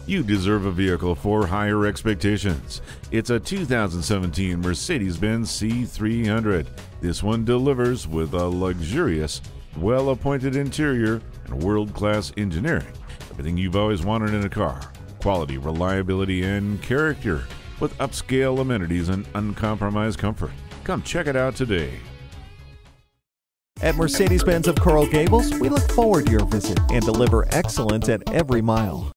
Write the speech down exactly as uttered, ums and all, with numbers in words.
You deserve a vehicle for higher expectations. It's a two thousand seventeen Mercedes-Benz C three hundred. This one delivers with a luxurious, well-appointed interior and world-class engineering. Everything you've always wanted in a car. Quality, reliability, and character with upscale amenities and uncompromised comfort. Come check it out today. At Mercedes-Benz of Coral Gables, we look forward to your visit and deliver excellence at every mile.